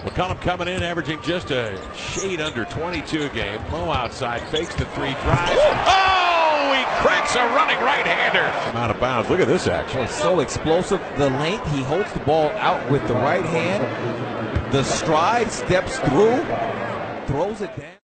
McCollum coming in, averaging just a shade under 22 a game. Mo outside, fakes the three, drives. Oh, he cracks a running right-hander. Out of bounds. Look at this action. It's so explosive. The length, he holds the ball out with the right hand. The stride, steps through, throws it down.